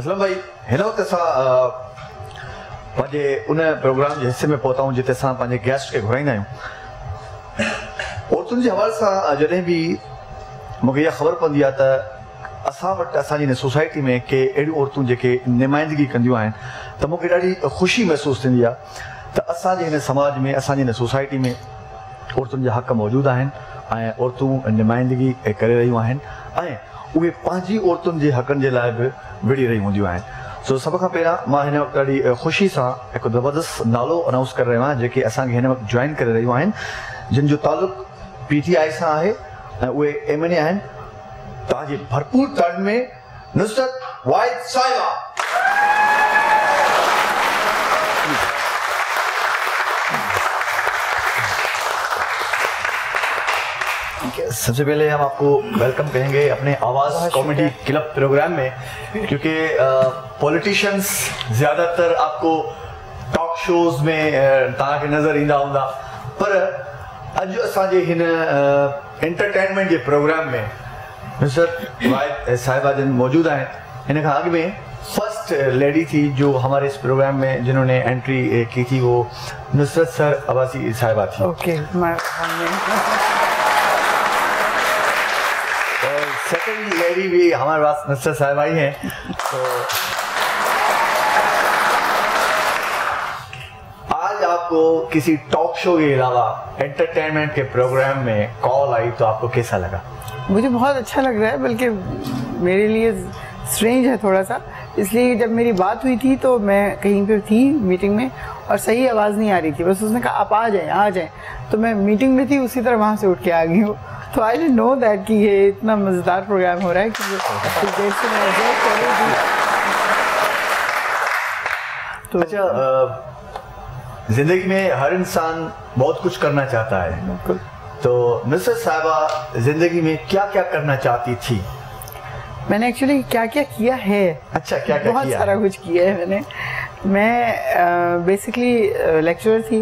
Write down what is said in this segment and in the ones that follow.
असलम भाई हिन वक्त पंहिंजे उन प्रोग्राम के हिस्से में पहुता हूँ जिते असां पंहिंजे गेस्ट के घुराईंदा आहियूं। औरतुनि जे हवाले सां जॾहिं बि मूंखे इहा ख़बर पवंदी आहे त असां वटि असांजी हिन सोसाइटी में के अहिड़ियूं औरतूं जेके नुमाइंदगी कंदियूं आहिनि त मूंखे ॾाढी ख़ुशी महसूसु थींदी आहे त असांजे हिन समाज में असांजी हिन सोसाइटी में औरतुनि जा हक़ मौजूदु आहिनि ऐं औरतूं नुमाइंदगी करे रहियूं आहिनि ऐं उहे पंहिंजी औरतुनि जे हक़नि जे लाइ बि विड़ी रही हूंदियूं आहिनि। सो सभ खां पहिरियां मां हिन वक़्तु ॾाढी ख़ुशी सां हिकु ज़बरदस्त नालो अनाउंस करे रहियो आहियां जेके असांखे हिन वक़्तु जॉइन करे रहियूं आहिनि, जिन जो तालुक़ु PTI सां आहे ऐं उहे MNA आहिनि। तव्हांजी भरपूर ताड़ियुनि में नुसरत वाहिद साहिबा। सबसे पहले हम आपको वेलकम कहेंगे अपने आवाज़ कॉमेडी क्लब प्रोग्राम में, क्योंकि पॉलिटिशियंस ज़्यादातर आपको टॉक शोज़ में तव्हांखे नज़र ईंदा हूंदा, पर अॼु असांजे हिन एंटरटेनमेंट के प्रोग्राम में नुसरत वाहिद साहिबा जिन मौजूद हैं। हिन खां अॻु में फर्स्ट लेडी थी जो हमारे इस प्रोग्राम में जिन्होंने एंट्री की थी, वो नुसरत सर अब्बासी साहिबा थी। ओके, सेकंड लेडी भी हमारे पास नुसरत साहिबा ही हैं। तो आज आपको किसी टॉक शो के अलावा एंटरटेनमेंट के प्रोग्राम में कॉल आई तो आपको कैसा लगा? मुझे बहुत अच्छा लग रहा है, बल्कि मेरे लिए स्ट्रेंज है थोड़ा सा, इसलिए जब मेरी बात हुई थी तो मैं कहीं पे थी मीटिंग में और सही आवाज़ नहीं आ रही थी, बस उसने कहा आप आ जाएं, तो मैं मीटिंग में थी, उसी तरह वहाँ से उठ के आ गई हूँ। तो आई डिडंट नो दैट कि ये इतना मज़ेदार प्रोग्राम हो रहा है कि कुछ देर से मैं ऑब्जर्व कर रही थी। तो अच्छा, ज़िंदगी में हर इंसान बहुत कुछ करना चाहता है, बिल्कुल। तो नुसरत साहिबा ज़िंदगी में क्या क्या करना चाहती थी? मैंने एक्चुअली क्या क्या किया है, अच्छा क्या क्या बहुत किया सारा कुछ किया है मैंने। मैं बेसिकली लेक्चरर थी,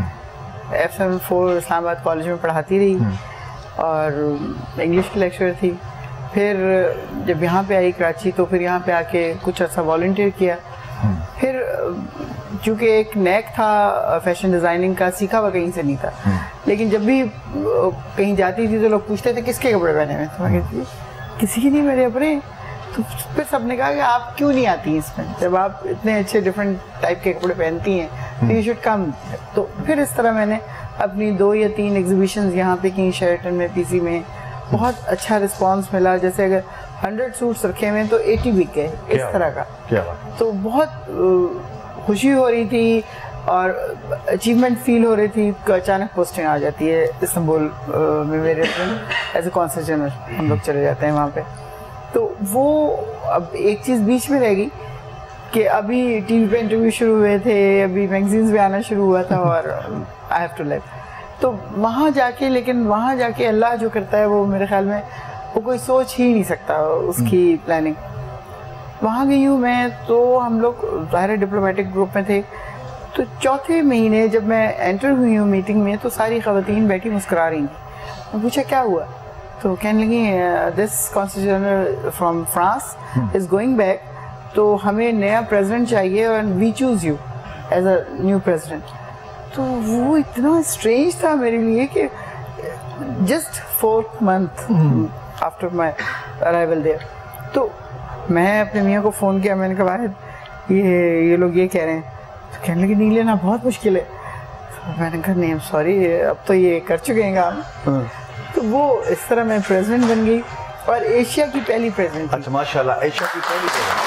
F74 इस्लामाबाद कॉलेज में पढ़ाती रही और इंग्लिश की लेक्चरर थी। फिर जब यहाँ पे आई कराची तो फिर यहाँ पे आके कुछ अर्सा वॉलंटियर किया। फिर चूँकि एक नेक था फैशन डिज़ाइनिंग का, सीखा हुआ कहीं से नहीं था, लेकिन जब भी कहीं जाती थी तो लोग पूछते थे किसके कपड़े पहने हुए, तो मैं कहती किसी के नहीं मेरे अपने। तो फिर सबने कहा कि आप क्यों नहीं आती इसमें, जब आप इतने अच्छे डिफरेंट टाइप के कपड़े पहनती हैं तो यू शुड कम। तो फिर इस तरह मैंने अपनी 2 या 3 एग्जीबिशंस यहाँ पे की, शेरटन में, PC में। बहुत अच्छा रिस्पांस मिला, जैसे अगर 100 सूट्स रखे हुए तो 80 बिक गए, इस तरह का। क्या बात। तो बहुत खुशी हो रही थी और अचीवमेंट फील हो रही थी। अचानक पोस्टिंग आ जाती है इस्तांबुल में, मेरे एज ए कॉन्सल जनरल हम लोग चले जाते हैं वहाँ पे। तो वो अब एक चीज़ बीच में रह गई कि अभी टीवी पे इंटरव्यू शुरू हुए थे, अभी मैगजीन्स में आना शुरू हुआ था और आई हैव टू लिव। तो वहाँ जाके, लेकिन वहाँ जाके अल्लाह जो करता है वो मेरे ख्याल में वो कोई सोच ही नहीं सकता उसकी प्लानिंग। वहाँ गई हूँ मैं, तो हम लोग ज़ाहिर डिप्लोमेटिक ग्रुप में थे। तो चौथे महीने जब मैं एंटर हुई हूँ मीटिंग में तो सारी ख़वातीन बैठी मुस्कुरा रही थी। मैं पूछा क्या हुआ, तो कहने लगी this consul general from France is going back, तो हमें नया प्रेसिडेंट चाहिए और we choose you as a new president. तो वो इतना स्ट्रेंज था मेरे लिए कि just 4th month after my arrival there. तो मैं अपने मियाँ को फ़ोन किया, मैंने कहा वाहिद ये लोग ये कह रहे हैं। तो कहने लगे नहीं लेना बहुत मुश्किल है। तो मैंने कहा नहीं सॉरी, अब तो ये कर चुके हैं काम। तो वो इस तरह मैं प्रेसिडेंट बन गई और एशिया की पहली प्रेसिडेंट। अच्छा माशाल्लाह, एशिया की पहली प्रेसिडेंट।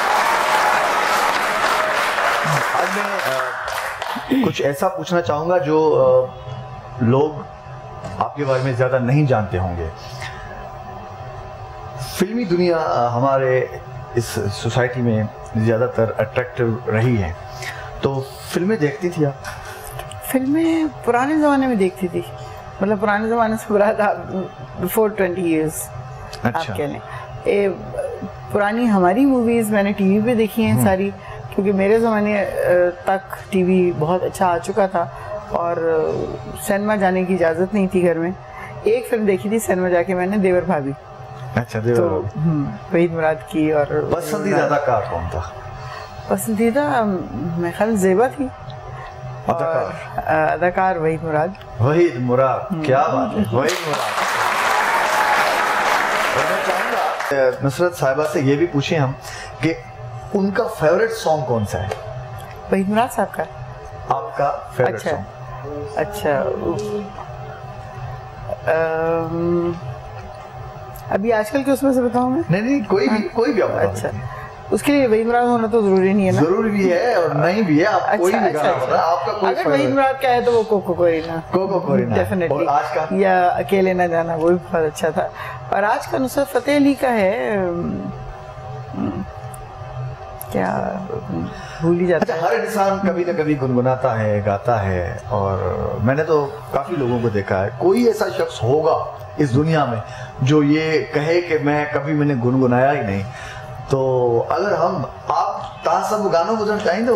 आज मैं कुछ ऐसा पूछना चाहूँगा जो लोग आपके बारे में ज़्यादा नहीं जानते होंगे। फिल्मी दुनिया हमारे इस सोसाइटी में ज़्यादातर अट्रैक्टिव रही है, तो फिल्में देखती थी आप? फिल्में पुराने ज़माने में देखती थी, मतलब पुराने ज़माने से बुरा था, बिफोर 20 years। अच्छा। आप कह लें पुरानी हमारी मूवीज़ मैंने टीवी पे देखी हैं सारी, क्योंकि मेरे ज़माने तक टीवी बहुत अच्छा आ चुका था और सिनेमा जाने की इजाज़त नहीं थी घर में। एक फिल्म देखी थी सिनेमा जाके मैंने, देवर भाभी। अच्छा, देवर तो भाभी। वहीद मुराद की। और पसंदीदा अदाकार कौन था? पसंदीदा मेरे ख्याल ज़ेबा थी। अदाकार वहीद मुराद। वहीद मुराद, क्या बात है, वहीद मुराद। और मैं चाहूँगा नुसरत साहिबा से ये भी पूछें हम कि उनका फेवरेट सॉन्ग कौन सा है? वहीद मुराद साहब का? आपका फेवरेट अच्छा सॉन्ग? अच्छा, अभी आजकल के उसमें से बताऊँ मैं? नहीं, कोई भी आप बता अच्छा, सकते हैं। उसके लिए वहीद मुराद होना तो जरूरी नहीं है ना? जरूरी भी है और नहीं भी है, आप कोई भी गाना बता, आपका कोई अगर वहीद मुराद का है तो वो कोको कोरिना डेफिनेटली। और आज का? या अकेले ना जाना, वो भी बहुत अच्छा था। और आज का नुसरत फतेह अली का है, क्या भूल ही जाता है। हर इंसान कभी न कभी गुनगुनाता है, गाता है, और मैंने तो काफी लोगों को देखा है, कोई ऐसा शख्स होगा इस दुनिया में जो ये कहे कि मैंने गुनगुनाया ही नहीं। तो अगर आप सब गानों को सुनना चाहें तो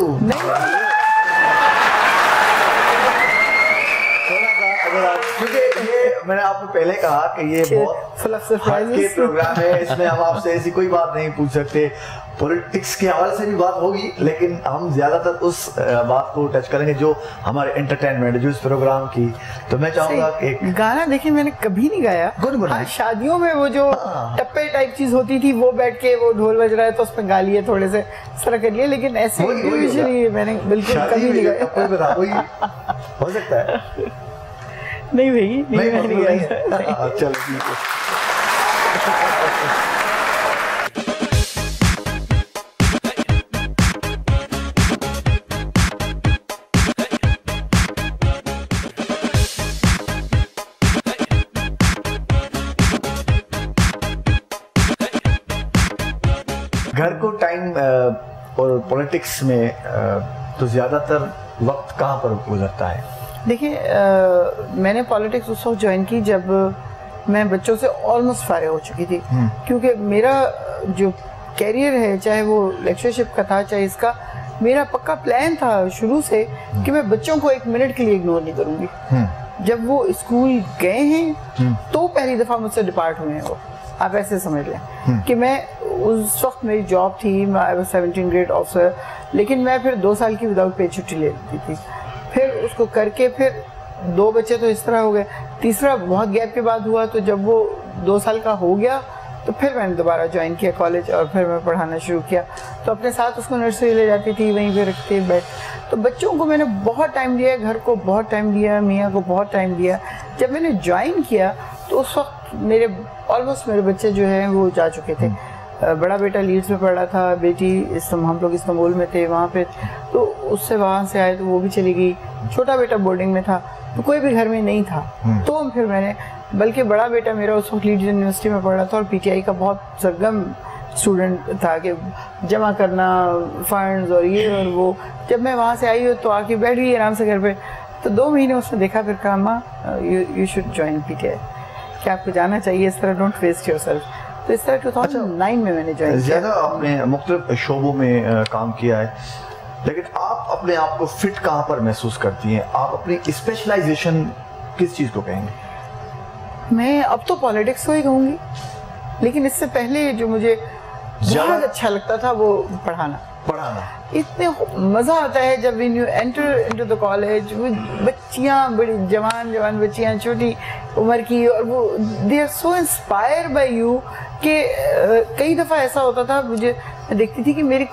क्योंकि ये मैंने आपको पहले कहा कि ये बहुत हटके प्रोग्राम है, इसमें हम आपसे ऐसी कोई बात नहीं पूछ सकते। पॉलिटिक्स के हवाले से भी बात होगी, लेकिन हम ज्यादातर उस बात को टच करेंगे जो हमारे एंटरटेनमेंट है, जो इस प्रोग्राम की। तो मैं चाहूंगा कि गाना देखिए मैंने कभी नहीं गाया। हाँ, शादियों में वो जो टप्पे टाइप चीज होती थी, वो बैठ के वो ढोल बज रहा है तो उसमें गा लिए, थोड़े से इस तरह कर लिए, लेकिन ऐसे इंडिविजुअली मैंने बिल्कुल कभी नहीं गाया। हो सकता है नहीं भाई, नहीं गाया। चलो ठीक है। घर को टाइम और पॉलिटिक्स में तो ज्यादातर वक्त कहाँ पर गुजरता है? देखिए, मैंने पॉलिटिक्स उस वक्त ज्वाइन की जब मैं बच्चों से ऑलमोस्ट फारिग हो चुकी थी, क्योंकि मेरा जो कैरियर है, चाहे वो लेक्चरशिप का था चाहे इसका, मेरा पक्का प्लान था शुरू से कि मैं बच्चों को एक मिनट के लिए इग्नोर नहीं करूंगी। जब वो स्कूल गए हैं तो पहली दफा मुझसे डिपार्ट हुए हैं वो, आप ऐसे समझ लें कि मैं उस वक्त मेरी जॉब थी, आई वाज 17 ग्रेड ऑफिसर, लेकिन मैं फिर 2 साल की विदाउट पे छुट्टी ले लेती थी। फिर उसको करके फिर 2 बच्चे तो इस तरह हो गए, तीसरा बहुत गैप के बाद हुआ, तो जब वो 2 साल का हो गया तो फिर मैंने दोबारा ज्वाइन किया कॉलेज और फिर मैं पढ़ाना शुरू किया। तो अपने साथ उसको नर्सरी ले जाती थी, वहीं पे रखते बैठ। तो बच्चों को मैंने बहुत टाइम दिया, घर को बहुत टाइम दिया, मियाँ को बहुत टाइम दिया। जब मैंने ज्वाइन किया तो उस वक्त ऑलमोस्ट मेरे बच्चे जो हैं वो जा चुके थे। बड़ा बेटा लीड्स में पढ़ रहा था, बेटी हम लोग इस्तांबुल में थे वहाँ पे, तो उससे वहाँ से आए तो वो भी चली गई। छोटा बेटा बोर्डिंग में था, तो कोई भी घर में नहीं था। तो फिर मैंने, बल्कि बड़ा बेटा मेरा उस वक्त लीड्स यूनिवर्सिटी में पढ़ रहा था और पीटीआई का बहुत सरगर्म स्टूडेंट था कि जमा करना फंड्स और ये और वो। जब मैं वहाँ से आई तो आके बैठ गई आराम से घर पे। तो 2 महीने उसने देखा, फिर कहा माँ यू शुड ज्वाइन पीटीआई, कि आपको जाना चाहिए, इस तरह डोंट वेस्ट योरसेल्फ। तो इस तरह 2009 में मैंने ज्वाइन किया। ज़्यादा आपने मुख्तलिफ शोबों में काम किया है, लेकिन आप अपने आप को फिट कहाँ पर महसूस करती हैं? आप अपनी स्पेशलाइजेशन किस चीज़ को कहेंगे? मैं अब तो पॉलिटिक्स को ही कहूँगी, लेकिन इससे पहले जो मुझे बहुत अच्छा लगता था वो पढ़ाना। इतने मज़ा आता है जब when you enter into the college, बच्चियाँ बड़ी जवान बच्चियाँ छोटी उम्र की, और वो they are so inspired by you कि कई दफ़ा ऐसा होता था, मैं देखती थी कि मेरी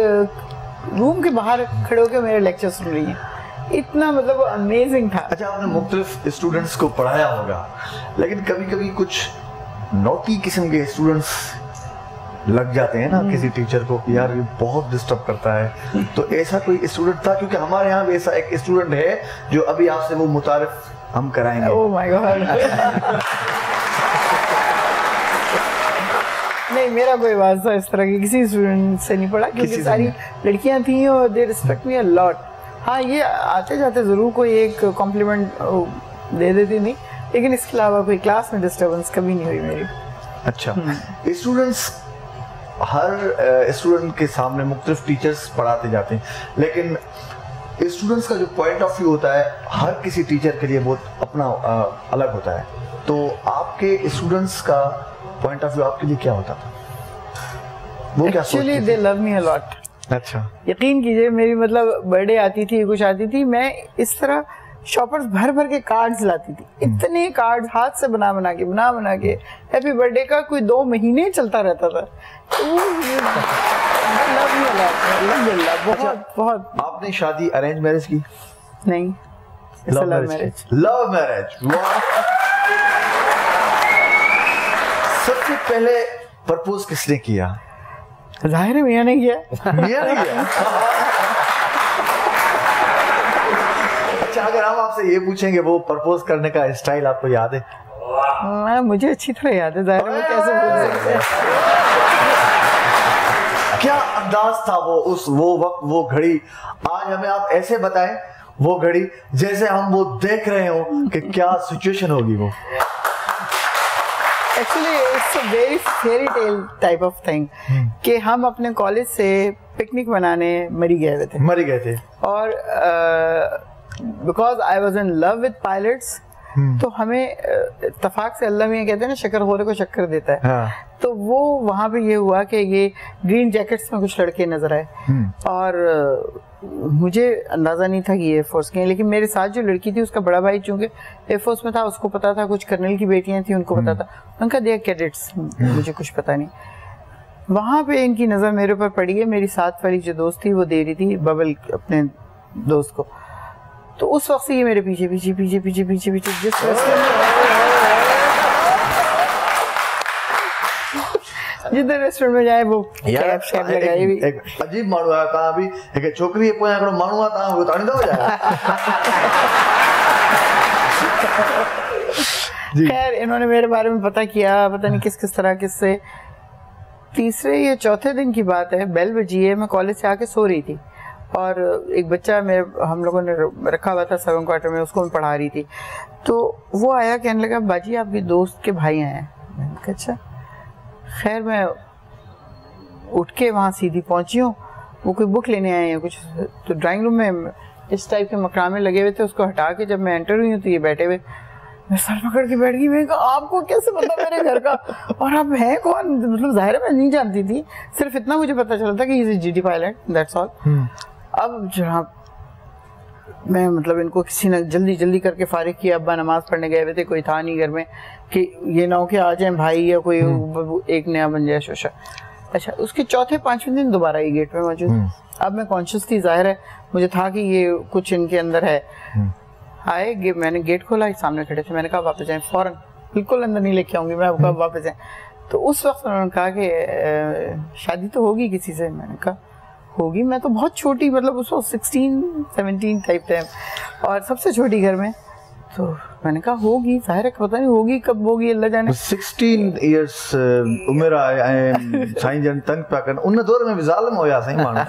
रूम के बाहर खड़े होकर मेरे लेक्चर सुन रही हैं। इतना मतलब अमेजिंग था। अच्छा, आपने मुख्तलिफ स्टूडेंट्स को पढ़ाया होगा, लेकिन कभी कुछ नोटी किस्म के स्टूडेंट्स लग जाते हैं ना किसी टीचर को कि यार ये बहुत डिस्टर्ब करता है। तो ऐसा कोई स्टूडेंट था? क्योंकि हमारे यहाँ भी ऐसा एक स्टूडेंट है जो अभी आपसे वो मुतारिफ हम कराएंगे। Oh my God. नहीं, मेरा कोई वास्ता इस तरह की किसी स्टूडेंट से नहीं पड़ा, क्योंकि सारी लड़कियां थी और they respect me a lot. हाँ, ये आते जाते जरूर कोई एक कॉम्प्लीमेंट दे देती नहीं, लेकिन इसके अलावा कोई क्लास में डिस्टर्बेंस कभी नहीं हुई मेरी। अच्छा, स्टूडेंट्स, हर स्टूडेंट के सामने मुख्तलिफ टीचर्स पढ़ाते जाते हैं, लेकिन स्टूडेंट्स का जो पॉइंट ऑफ व्यू होता है हर किसी टीचर के लिए बहुत अपना अलग होता है, तो आपके स्टूडेंट्स का पॉइंट ऑफ व्यू आपके लिए क्या होता था? वो क्या सोचते थे? Actually, they love me a lot. अच्छा, यकीन कीजिए, मेरी मतलब बर्थडे आती थी, कुछ आती थी, मैं इस तरह शॉपर्स भर भर के कार्ड्स लाती थी। इतने कार्ड्स हाथ से बना बना के हैप्पी बर्थडे का कोई 2 महीने चलता रहता था। बहुत बहुत। आपने शादी अरेंज मैरिज की? नहीं, लव मैरिज। लव मैरिज, सबसे पहले प्रपोज किसने किया? जाहिर है मियां ने किया। मियां ने किया? अच्छा, अगर हम आपसे ये पूछेंगे वो प्रपोज करने का स्टाइल आपको याद है? मुझे अच्छी तरह याद है, जाहिर है कैसे भूल सकते हैं। क्या अंदाज था वो वक्त, वो घड़ी? आज हमें आप ऐसे बताएं वो घड़ी जैसे हम वो देख रहे हो कि क्या सिचुएशन होगी वो। Actually, it's a very fairy tale type of thing कि हम अपने कॉलेज से पिकनिक मनाने मरी गए थे और because I was in love with pilots, तो हमें इत्तेफाक से अल्लाह में कहते हैं ना, शक्कर खोरे को शक्कर देता है। हाँ। तो वो वहाँ पे ये हुआ कि ये ग्रीन जैकेट्स में कुछ लड़के नजर आए और मुझे अंदाज़ा नहीं था कि ये एयरफोर्स के हैं, लेकिन मेरे साथ जो लड़की थी उसका बड़ा भाई चूंकि एयरफोर्स में था, उसको पता था, कुछ कर्नल की बेटियां थी उनको पता था, उनका दिया कैडेट्स, मुझे कुछ पता नहीं। वहाँ पे इनकी नज़र मेरे ऊपर पड़ी है। मेरी साथ वाली जो दोस्त थी वो दे रही थी बबल अपने दोस्त को, तो उस वक्त से ये मेरे पीछे पीछे पीछे पीछे पीछे पीछे जिस जिधर रेस्टोरेंट में जाए वो कैप शैप लगाई भी। एक अजीब माण्हू आहे, तव्हां बि हिकु छोकिरी जे पोयां हिकिड़ो माण्हू आहे, तव्हां ॿुधाईंदव छा? खैर, इन्होंने मेरे बारे में पता किया, पता नहीं किस किस तरह किससे। तीसरे या चौथे दिन की बात है, बेल बजी है, मैं कॉलेज से आके सो रही थी और एक बच्चा मेरे हम लोगों ने रखा हुआ था 7 क्वार्टर में, उसको मैं पढ़ा रही थी, तो वो आया, कहने लगा बाजी आपके दोस्त के भाई आए हैं। मैंने कहा अच्छा। खैर, मैं उठ के वहाँ सीधी पहुँची हूँ, वो कोई बुक लेने आए हैं कुछ, तो ड्राइंग रूम में इस टाइप के मकामे लगे हुए थे, उसको हटा के जब मैं एंटर हुई हूँ तो ये बैठे हुए। मैं सर पकड़ के बैठ गई। मैंने कहा आपको कैसे पता मेरे घर का, और आप हैं कौन? मतलब जाहिर है मैं नहीं जानती थी, सिर्फ इतना मुझे पता चला था कि he is a GD pilot, that's all. अब जनाब मैं मतलब इनको किसी ने जल्दी जल्दी करके फारिग किया। अब्बा नमाज पढ़ने गए हुए थे, कोई था नहीं घर में, कि ये ना हो कि आ जाए भाई या कोई एक नया बन जाए शोशा। अच्छा, उसके चौथे 5वें दिन दोबारा ये गेट पे मौजूद। अब मैं कॉन्शियस थी, जाहिर है मुझे था कि ये कुछ इनके अंदर है। आए, मैंने गेट खोला, सामने खड़े थे। मैंने कहा वापस जाएं, फौरन, बिल्कुल अंदर नहीं लेके आऊंगी मैं आपको, वापस जाएं। तो उस वक्त उन्होंने कहा कि शादी तो होगी किसी से। मैंने कहा होगी, मैं तो बहुत छोटी, मतलब उस वक्त 16-17 टाइप टाइम, और सबसे छोटी घर में। तो मैंने कहा होगी, जाहिर है पता नहीं होगी कब होगी, अल्लाह जाने। 16 इयर्स उम्र आहे, साईं जन तंग पिया कनि, उन दौर में भी ज़ालिम हुया साईं माण्हू।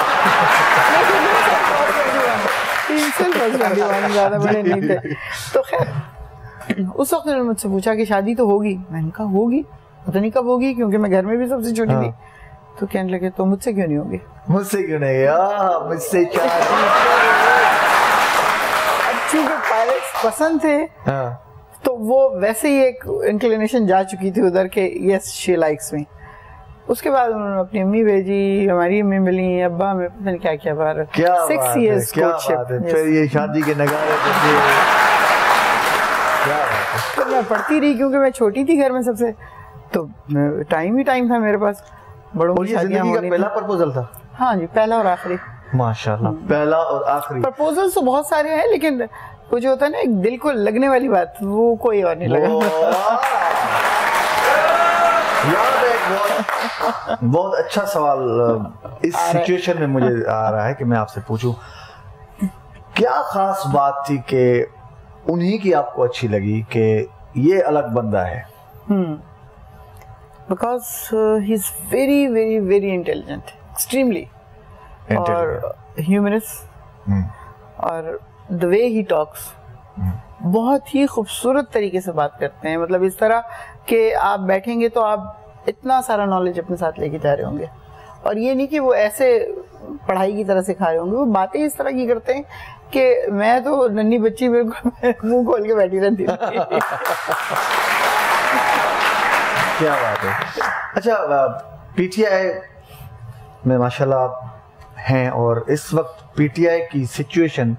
ज़्यादा बड़े नहीं थे। तो खैर उस वक्त उन्होंने मुझसे पूछा कि शादी तो होगी। मैंने कहा होगी, पता नहीं कब होगी, क्योंकि मैं घर में भी सबसे छोटी थी। तो कहने लगे तो मुझसे क्यों नहीं होगी? मुझसे क्यों नहीं? मुझसे क्या? चूंकि पायलट्स पसंद थे, तो वो वैसे ही एक इंक्लिनेशन जा चुकी थी उधर के, यस शी लाइक्स मी। उसके बाद उन्होंने अपनी अम्मी भेजी, हमारी अम्मी मिली, अब्बा में पता नहीं क्या क्या बात है। 6 years कोर्टशिप, फिर ये शादी के नगारे बजे। तो मैं पढ़ती रही, क्योंकि मैं छोटी थी घर में सबसे, तो टाइम ही टाइम था मेरे पास। बड़ों की शादियां होनी थी। पहला प्रपोजल था? हाँ जी, पहला और आखिरी। माशाल्लाह, पहला और आखिरी। प्रपोजल तो बहुत सारे हैं, लेकिन वो जो होता है ना एक दिल को लगने वाली बात, वो कोई और नहीं लगा। याद है, बहुत अच्छा सवाल इस सिचुएशन में मुझे आ रहा है कि मैं आपसे पूछूं, क्या खास बात थी कि उन्हीं की आपको अच्छी लगी कि ये अलग बंदा है? Because he is very very very intelligent, extremely, और humorous, और the way he talks, बहुत ही खूबसूरत तरीके से बात करते हैं। मतलब इस तरह कि आप बैठेंगे तो आप इतना सारा नॉलेज अपने साथ लेके जा रहे होंगे, और ये नहीं कि वो ऐसे पढ़ाई की तरह सिखा रहे होंगे, वो बातें इस तरह की करते हैं कि मैं तो नन्ही बच्ची बिल्कुल मुंह खोल के बैठी रहती थी। क्या बात है। अच्छा, पीटीआई में माशाल्लाह आप हैं, और इस वक्त पीटीआई की सिचुएशन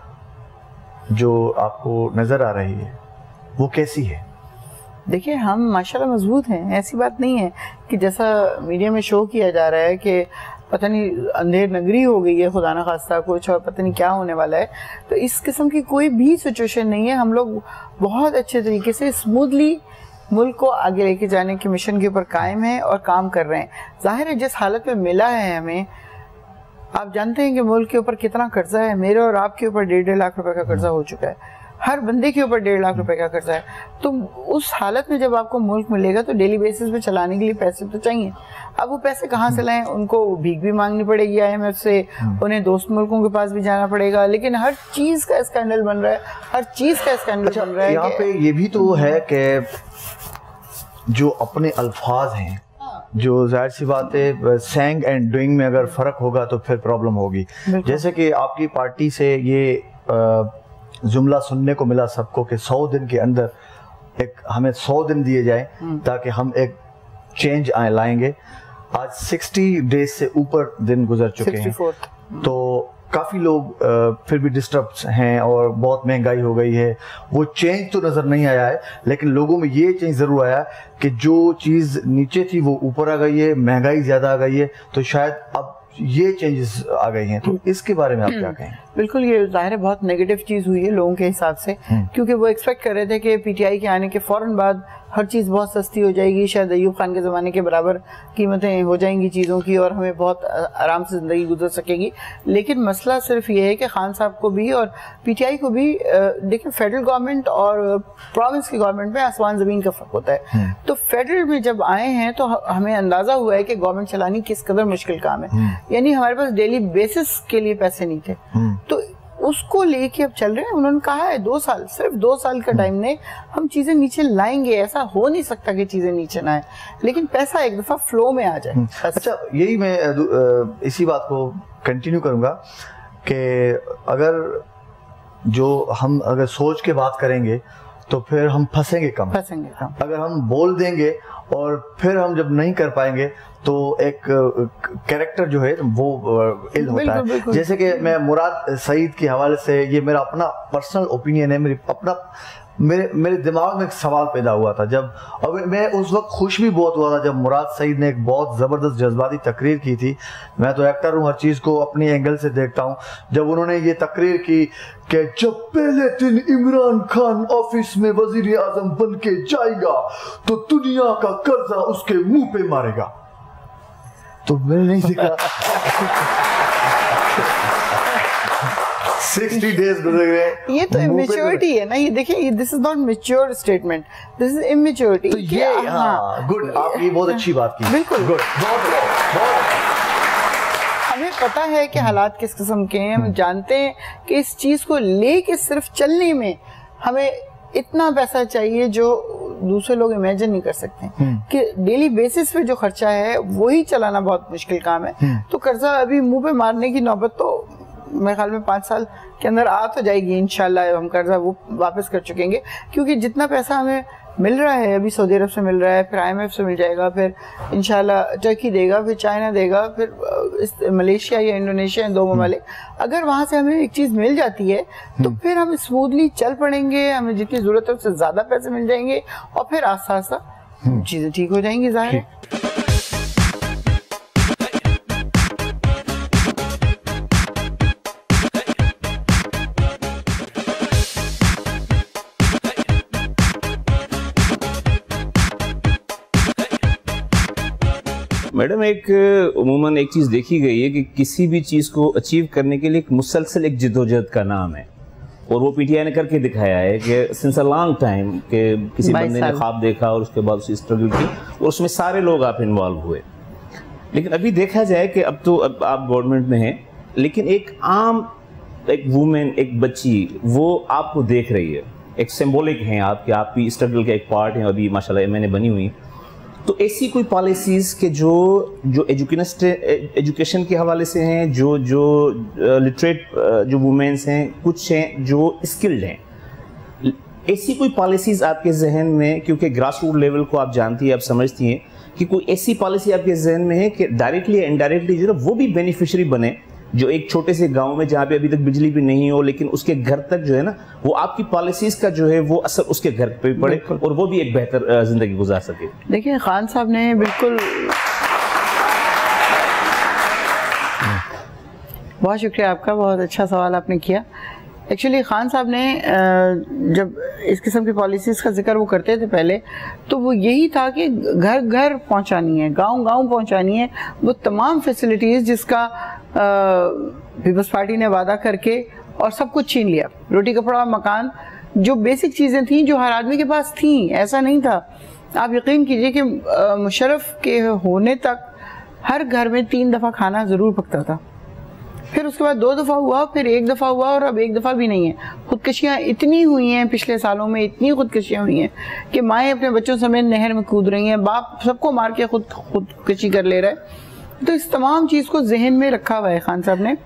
जो आपको नज़र आ रही है वो कैसी है? देखिए, हम माशाल्लाह मजबूत हैं, ऐसी बात नहीं है कि जैसा मीडिया में शो किया जा रहा है कि पता नहीं अंधेर नगरी हो गई है, खुदा ना खास्ता कुछ, और पता नहीं क्या होने वाला है। तो इस किस्म की कोई भी सिचुएशन नहीं है। हम लोग बहुत अच्छे तरीके से स्मूथली मुल्क को आगे लेके जाने के मिशन के ऊपर कायम हैं और काम कर रहे हैं। जाहिर है जिस हालत में मिला है हमें, आप जानते हैं कि मुल्क के ऊपर कितना कर्जा है। मेरे और आपके ऊपर 1.5 लाख रुपए का कर्जा हो चुका है, हर बंदे के ऊपर 1.5 लाख रुपए का कर्जा है। तो उस हालत में जब आपको मुल्क मिलेगा तो डेली बेसिस पे चलाने के लिए पैसे तो चाहिए। अब वो पैसे कहाँ से लाएं? उनको भीख भी मांगनी पड़ेगी IMF से, उन्हें दोस्त मुल्कों के पास भी जाना पड़ेगा। लेकिन हर चीज का स्कैंडल बन रहा है, हर चीज का स्कैंडल बन रहा है। यहाँ पे ये भी तो है कि जो अपने अल्फाज हैं, जो जाहिर सी बात है सैंग एंड डूइंग में अगर फर्क होगा तो फिर प्रॉब्लम होगी। जैसे कि आपकी पार्टी से ये जुमला सुनने को मिला सबको कि 100 दिन के अंदर हमें 100 दिन दिए जाए ताकि हम एक चेंज लाएंगे। आज 60 डेज से ऊपर दिन गुजर चुके हैं, तो काफ़ी लोग फिर भी डिस्टर्ब हैं और बहुत महंगाई हो गई है। वो चेंज तो नज़र नहीं आया है, लेकिन लोगों में ये चेंज ज़रूर आया कि जो चीज़ नीचे थी वो ऊपर आ गई है, महंगाई ज़्यादा आ गई है, तो शायद अब ये चेंजेस आ गए हैं। तो इसके बारे में आप क्या कहें? बिल्कुल, ये जाहिर है बहुत नेगेटिव चीज़ हुई है लोगों के हिसाब से, क्योंकि वो एक्सपेक्ट कर रहे थे कि पीटीआई के आने के फ़ौरन बाद हर चीज़ बहुत सस्ती हो जाएगी, शायद अयूब खान के ज़माने के बराबर कीमतें हो जाएंगी चीज़ों की और हमें बहुत आराम से ज़िंदगी गुजर सकेगी। लेकिन मसला सिर्फ ये है कि खान साहब को भी और पीटीआई को भी, देखिए फेडरल गवर्नमेंट और प्रोविंस की गवर्नमेंट में आसमान ज़मीन का फ़र्क होता है। तो फेडरल में जब आए हैं तो हमें अंदाज़ा हुआ है कि गवर्नमेंट चलानी किस कदर मुश्किल काम है। यानी हमारे पास डेली बेसिस के लिए पैसे नहीं थे, तो उसको लेके अब चल रहे हैं। उन्होंने कहा है 2 साल, सिर्फ 2 साल का टाइम ने हम चीजें नीचे लाएंगे। ऐसा हो नहीं सकता कि चीजें नीचे ना आए, लेकिन पैसा एक दफा फ्लो में आ जाए। अच्छा, यही मैं इसी बात को कंटिन्यू करूंगा कि अगर अगर सोच के बात करेंगे तो फिर हम फंसेंगे कम। अगर हम बोल देंगे और फिर हम जब नहीं कर पाएंगे तो एक कैरेक्टर जो है वो इल होता है। जैसे कि मैं मुराद सईद के हवाले से, ये मेरा अपना पर्सनल ओपिनियन है, मेरे दिमाग में एक सवाल पैदा हुआ था जब, और मैं उस वक्त खुश भी बहुत हुआ था जब मुराद सईद ने एक बहुत ज़बरदस्त जज्बाती तकरीर की थी। मैं तो एक्टर हूँ, हर चीज़ को अपनी एंगल से देखता हूँ। जब उन्होंने ये तकरीर की कि जब पहले दिन इमरान खान ऑफिस में वजीर आजम बन के जाएगा तो दुनिया का कर्जा उसके मुंह पे मारेगा, तो मैंने नहीं देखा 60 डेज गुजर गए। ये तो इमेच्योरिटी है ना, ये देखिए, this is not mature statement, this is immaturity. तो ये गुड, आप ये बहुत अच्छी बात की। बिल्कुल गुड, हमें पता है कि हालात किस किस्म के हैं, हम जानते हैं कि इस चीज को लेके सिर्फ चलने में हमें इतना पैसा चाहिए जो दूसरे लोग इमेजिन नहीं कर सकते कि डेली बेसिस पे जो खर्चा है वही चलाना बहुत मुश्किल काम है। तो कर्जा अभी मुंह पे मारने की नौबत तो मेरे ख्याल में 5 साल के अंदर आ तो जाएगी इंशाल्लाह। हम कर्जा वो वापस कर चुकेंगे, क्योंकि जितना पैसा हमें मिल रहा है अभी सऊदी अरब से मिल रहा है, फिर IMF से मिल जाएगा, फिर इंशाल्लाह टर्की देगा, फिर चाइना देगा, फिर मलेशिया या इंडोनेशिया, 2 ममालिक। अगर वहाँ से हमें एक चीज़ मिल जाती है तो फिर हम स्मूथली चल पड़ेंगे, हमें जितनी ज़रूरत है उससे ज़्यादा पैसे मिल जाएंगे और फिर आस्ता आस्ता चीज़ें ठीक हो जाएंगी। ज़ाहिर है मैडम, एक उमूमन एक चीज़ देखी गई है कि किसी भी चीज़ को अचीव करने के लिए एक मुसलसल एक जिद्दोजहद का नाम है, और वो पीटीआई ने करके दिखाया है कि सिंस अ लॉन्ग टाइम के किसी बंदे ने ख्वाब देखा और उसके बाद उसे स्ट्रगल की और उसमें सारे लोग आप इन्वॉल्व हुए। लेकिन अभी देखा जाए कि अब आप गवर्नमेंट में हैं, लेकिन एक आम एक वुमेन, एक बच्ची, वो आपको देख रही है, एक सिंबॉलिक हैं आप कि आप भी स्ट्रगल के एक पार्ट हैं, अभी माशाल्लाह मैंने बनी हुई। तो ऐसी कोई पॉलिसीज के जो एजुकेशन के हवाले से हैं, जो लिटरेट जो वुमेन्स हैं, कुछ हैं जो स्किल्ड हैं, ऐसी कोई पॉलिसीज आपके जहन में, क्योंकि ग्रास रूट लेवल को आप जानती हैं, आप समझती हैं कि कोई ऐसी पॉलिसी आपके जहन में है कि डायरेक्टली या इनडायरेक्टली जो है वो भी बेनिफिशियरी बने, जो एक छोटे से गांव में जहाँ पे अभी तक बिजली भी नहीं हो, लेकिन उसके घर तक जो है ना वो आपकी पॉलिसीज का जो है वो असर उसके घर पे भी पड़े और वो भी एक बेहतर जिंदगी गुजार सके? देखिए, खान साहब ने बिल्कुल, बहुत शुक्रिया आपका, बहुत अच्छा सवाल आपने किया। एक्चुअली खान साहब ने जब इस किस्म की पॉलिसीज़ का जिक्र वो करते थे पहले, तो वो यही था कि घर घर पहुंचानी है, गांव गांव पहुंचानी है वो तमाम फैसिलिटीज़ जिसका पीपल्स पार्टी ने वादा करके और सब कुछ छीन लिया। रोटी कपड़ा मकान, जो बेसिक चीज़ें थी जो हर आदमी के पास थी, ऐसा नहीं था। आप यकीन कीजिए कि मुशर्रफ के होने तक हर घर में 3 दफ़ा खाना ज़रूर पकता था, फिर उसके बाद 2 दफ़ा हुआ, फिर 1 दफ़ा हुआ और अब 1 दफ़ा भी नहीं है। खुदकशियाँ इतनी हुई हैं पिछले सालों में, इतनी खुदकशियाँ हुई हैं कि माएँ अपने बच्चों समेत नहर में कूद रही हैं, बाप सबको मार के खुदकशी कर ले रहा है। तो इस तमाम चीज़ को जहन में रखा हुआ है खान साहब ने।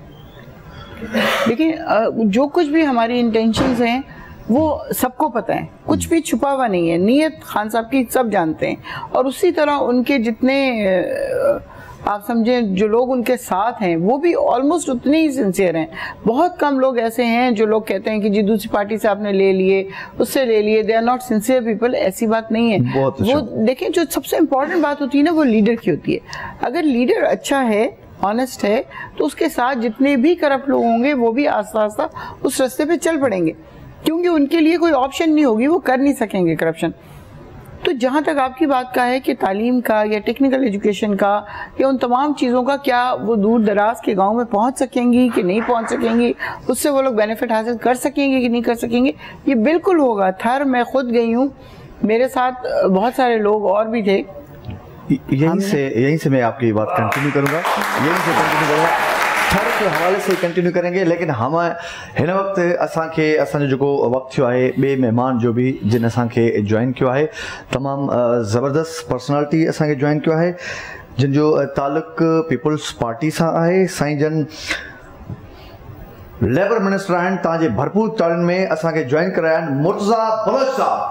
लेकिन जो कुछ भी हमारी इंटेंशंस हैं वो सबको पता है, कुछ भी छुपा हुआ नहीं है। नीयत खान साहब की सब जानते हैं, और उसी तरह उनके जितने आप समझें जो लोग उनके साथ हैं वो भी ऑलमोस्ट उतने ही सिंसियर हैं। बहुत कम लोग ऐसे हैं जो लोग कहते हैं कि जी दूसरी पार्टी से आपने ले लिए, उससे ले लिए, they are not sincere people. ऐसी बात नहीं है। वो देखें, जो सबसे इम्पोर्टेंट बात होती है ना वो लीडर की होती है। अगर लीडर अच्छा है, ऑनेस्ट है, तो उसके साथ जितने भी करप्ट लोग होंगे वो भी आस्ता आस्ता उस रास्ते पे चल पड़ेंगे, क्योंकि उनके लिए कोई ऑप्शन नहीं होगी, वो कर नहीं सकेंगे करप्शन। तो जहाँ तक आपकी बात का है कि तालीम का या टेक्निकल एजुकेशन का या उन तमाम चीज़ों का, क्या वो दूर दराज के गांव में पहुँच सकेंगी कि नहीं पहुँच सकेंगी, उससे वो लोग बेनिफिट हासिल कर सकेंगे कि नहीं कर सकेंगे, ये बिल्कुल होगा। थर मैं खुद गई हूँ, मेरे साथ बहुत सारे लोग और भी थे। यहीं से मैं आपकी बात कंटिन्यू करूँगा, थर के हवाले से कंटिन्यू करेंगे। लेकिन हम हिन वक्त असांजो जेको वक्त थियो आहे, ॿिए महिमान जो भी जिन असांखे जॉइन किया है, तमाम ज़बरदस्त पर्सनालिटी असांखे जॉइन किया है, जिन जो ताल्लुक पीपल्स पार्टी सां आहे। साईं जन लेबर मिनिस्टर आहिनि, तव्हांजे भरपूर ताड़ियुनि में असांखे जॉइन कराया आहिनि मुर्तज़ा बलोच साहब।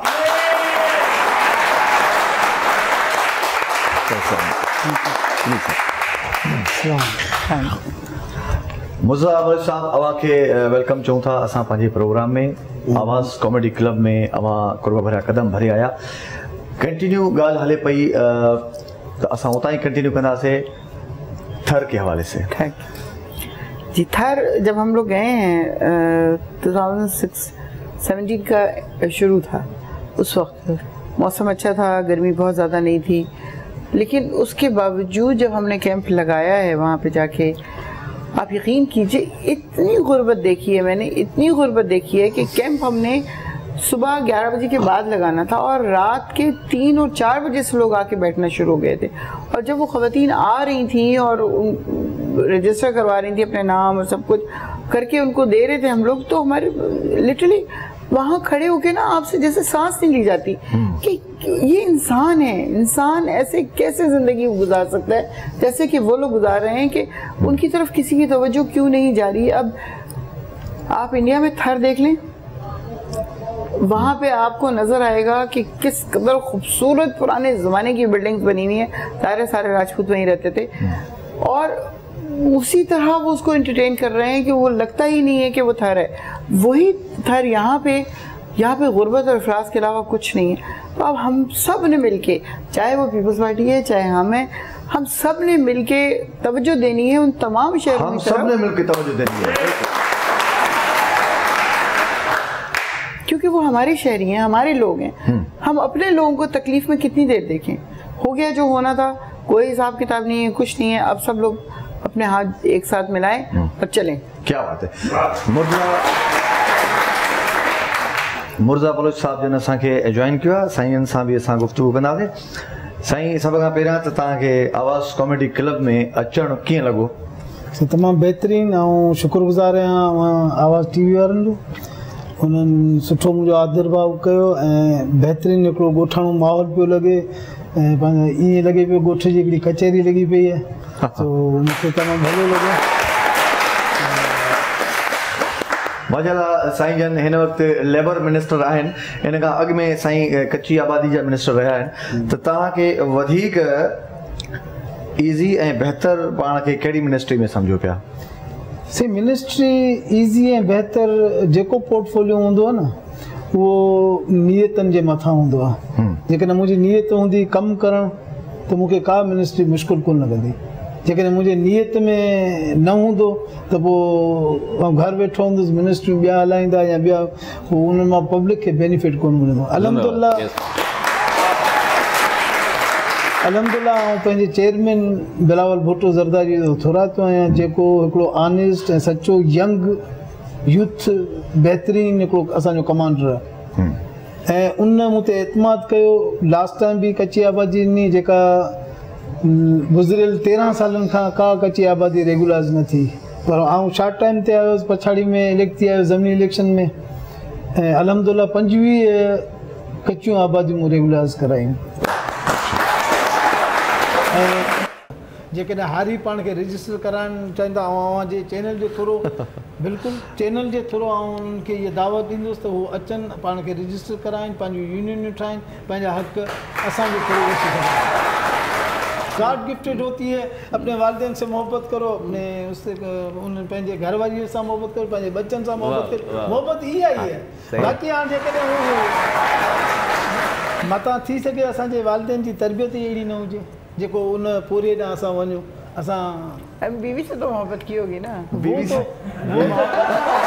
मुर्तज़ा बलोच साहब, अवां खे वेलकम चऊं था असां पंहिंजे प्रोग्राम में। आवाज़ कॉमेडी क्लब में अवां कुर्ब भरिया कदम भरे आया। कंटिन्यू ॻाल्हि हले पई तो असां उतां ही कंटिन्यू कंदासीं थर के हवाले से। जी, थर जब हम लोग गए हैं 2017 का शुरू था, उस वक्त मौसम अच्छा था, गर्मी बहुत ज़्यादा नहीं थी, लेकिन उसके बावजूद जब हमने कैंप लगाया है वहाँ पे जाके, आप यकीन कीजिए इतनी गुर्बत देखी है मैंने, इतनी गुर्बत देखी है कि कैंप हमने सुबह 11 बजे के बाद लगाना था और रात के 3 और 4 बजे से लोग आके बैठना शुरू हो गए थे। और जब वो ख़वातीन आ रही थी और रजिस्टर करवा रही थी अपने नाम और सब कुछ करके उनको दे रहे थे हम लोग, तो हमारे लिटरली वहाँ खड़े होके ना आपसे जैसे सांस नहीं ली जाती कि ये इंसान है, इंसान ऐसे कैसे ज़िंदगी गुजार सकता है जैसे कि वो लोग गुजार रहे हैं, कि उनकी तरफ किसी की तवज्जो क्यों नहीं जा रही। अब आप इंडिया में थर देख लें, वहाँ पे आपको नज़र आएगा कि किस कदर खूबसूरत पुराने ज़माने की बिल्डिंग्स बनी हुई हैं। सारे राजपूत वहीं रहते थे और उसी तरह वो उसको एंटरटेन कर रहे हैं कि वो लगता ही नहीं है कि वो थर है। वही थर यहाँ पे गुर्बत और इफलास के अलावा कुछ नहीं है। तो अब हम सब ने मिल के, चाहे वो पीपल्स पार्टी है चाहे हम हैं, हम सब ने मिल के तवज्जो देनी है उन तमाम शहरों की तरफ। हम सब ने मिल के तवज्जो देनी है, क्योंकि वो हमारे शहरी हैं, हमारे लोग हैं। हम अपने लोगों को तकलीफ में कितनी देर देखें। हो गया जो होना था, कोई हिसाब किताब नहीं है, कुछ नहीं है। अब सब लोग अपने हाथ एक साथ मिलाएं और चलें। क्या बात है। मुर्तज़ा बलोच साहब जन असांखे जॉइन किया, साईं सां भी असां गुफ्तगू कंदासीं। साईं, सभ खां पहिरियां त तव्हांखे आवाज़ कॉमेडी क्लब में अचणु कीअं लॻो? तमामु बहितरीनु ऐं शुक्रगुज़ार आहियां आवाज़ टीवी वारनि जो। उन्हनि सुठो मुंहिंजो आदर भाव कयो ऐं बहितरीनु हिकिड़ो ॻोठाणो माहौल पियो लॻे ऐं पंहिंजो ईअं लॻे पियो ॻोठ जी हिकिड़ी कचहरी लॻी पई आहे तो मूंखे तमामु भलो लॻो। माशाल्लाह साईं जन हिन वक़्तु लेबर मिनिस्टर आहिनि, हिन खां अॻु में साईं कच्ची आबादी जा मिनिस्टर रहिया आहिनि, त तव्हांखे वधीक ईज़ी ऐं बहितर पाण खे कहिड़ी मिनिस्ट्री में सम्झो पिया? सी मिनिस्ट्री ईज़ी ऐं बहितर जेको पोर्टफोलियो हूंदो आहे न उहो नियतनि जे मथां हूंदो आहे। जेकॾहिं मुंहिंजी नियत हूंदी कमु करणु त मूंखे का मिनिस्ट्री मुश्किल कोन लॻंदी। जेकॾहिं मुंहिंजे नियत में न हूंदो त पोइ आउं घरु वेठो हूंदुसि, मिनिस्ट्रियूं ॿिया हलाईंदा या ॿिया, पोइ उन्हनि मां पब्लिक खे बेनिफिट कोन मिलंदो। अलहमदुलिल्लाह आउं पंहिंजे चेयरमैन बिलावल भुट्टो ज़रदारी जो थोरातो आहियां, जेको हिकिड़ो ऑनेस्ट ऐं सचो यंग यूथ बहितरीनु हिकिड़ो असांजो कमांडर आहे ऐं उन मूं ते एतमाद कयो। लास्ट टाइम बि कच्ची आबादी ॾिनी, जेका गुज़िरियल 13 सालनि खां का कच्ची आबादी रेगुलाइज़ न थी, पर आउं शॉर्ट टाइम ते आयुसि, पछाड़ी में इलेक्ट थी आयुसि ज़मीनी इलेक्शन में ऐं अलहमदुलिल्लाह 25 कच्चियूं आबादियूं मूं रेगुलाइज़ करायूं। ऐं जेकॾहिं हारी पाण खे रजिस्टर कराइणु चाहींदा ऐं जे चैनल जे थ्रू, बिल्कुलु चैनल जे थ्रू आउं उन्हनि खे इहा दावत ॾींदुसि त उहो अचनि, पाण खे रजिस्टर कराइनि, पंहिंजूं यूनियनियूं ठाहिनि, पंहिंजा हक़ असांजे थ्रू वठी सघनि। गॉड गिफ्टेड होती है, अपने वालिदैन से मोहब्बत करो, अपने उससे उन पंहिंजे घर वारीअ सां मोहब्बत करो, पंहिंजे बच्चनि सां मोहब्बत करो। मोहब्बत इहा ई आहे। बाक़ी हाणे जेकॾहिं उहो मतां थी सघे असांजे वालिदैन जी तरबियत ई अहिड़ी न हुजे जेको उन पूरे ॾांहुं असां वञूं। असां बीवी से तो मोहब्बत की होगी ना, बीवी से